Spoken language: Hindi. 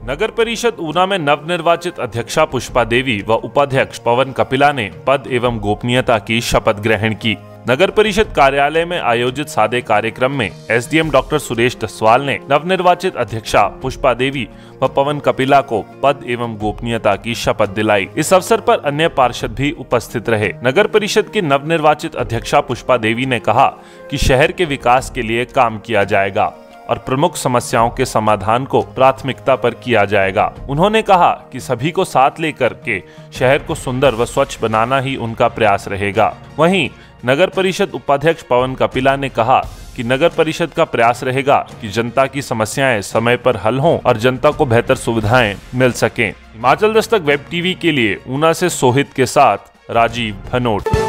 नगर परिषद ऊना में नवनिर्वाचित अध्यक्षा पुष्पा देवी व उपाध्यक्ष पवन कपिला ने पद एवं गोपनीयता की शपथ ग्रहण की। नगर परिषद कार्यालय में आयोजित सादे कार्यक्रम में एसडीएम डॉक्टर सुरेश दसवाल ने नवनिर्वाचित अध्यक्षा पुष्पा देवी व पवन कपिला को पद एवं गोपनीयता की शपथ दिलाई। इस अवसर पर अन्य पार्षद भी उपस्थित रहे। नगर परिषद की नवनिर्वाचित अध्यक्षा पुष्पा देवी ने कहा कि शहर के विकास के लिए काम किया जाएगा और प्रमुख समस्याओं के समाधान को प्राथमिकता पर किया जाएगा। उन्होंने कहा कि सभी को साथ लेकर के शहर को सुंदर व स्वच्छ बनाना ही उनका प्रयास रहेगा। वहीं नगर परिषद उपाध्यक्ष पवन कपिला ने कहा कि नगर परिषद का प्रयास रहेगा कि जनता की समस्याएं समय पर हल हों और जनता को बेहतर सुविधाएं मिल सकें। हिमाचल दस्तक वेब टीवी के लिए ऊना से सोहित के साथ राजीव भनोट।